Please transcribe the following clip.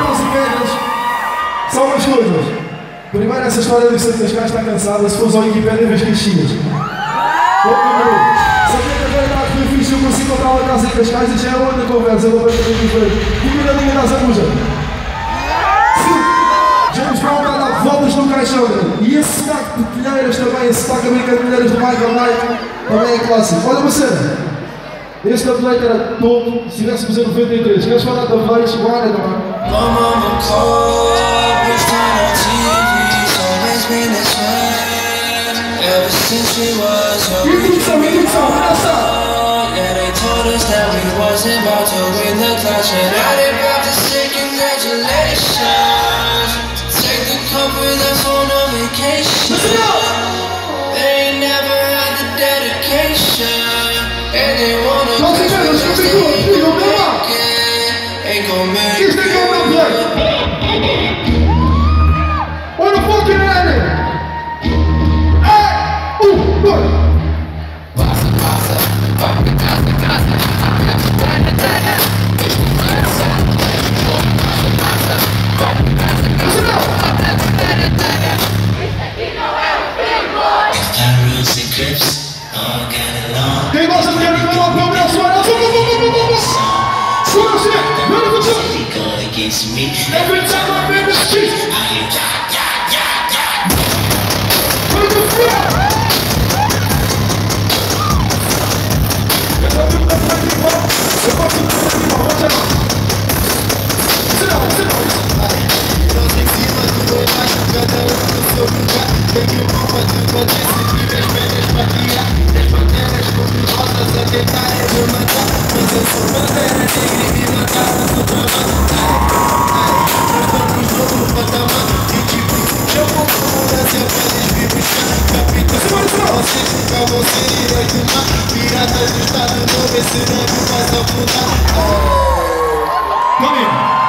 brasileiras são umas coisas. Primeiro, essa história de que as caras está cansada, se fores ao Wikipedia, vês queixinhas. Sabia que a verdade foi fixe, eu consigo comprar uma casa em Cascais e já é outra conversa, eu vou ver também diferente. Comida da minha casa muja. James Brown está a dar voltas no caixão, e esse sotaque de Telheiras também, esse sotaque americano de Telheiras do Michael Knight, também é clássico. Olha uma cena. Este update era top, se tivéssemos em 93. Queres falar da vez? Guarda, não Yeah, they told us that we wasn't about to win the clutch, and now they about to say congratulations. Take the cup with us on a vacation. They ain't never had the dedication, and they wanna push me like they ain't gon' make it. Olha o fucking ready! Hey! Dois! Quem gosta do que é meu nome, meu braço, olha só, every time I'm in the street, put the front. Come in.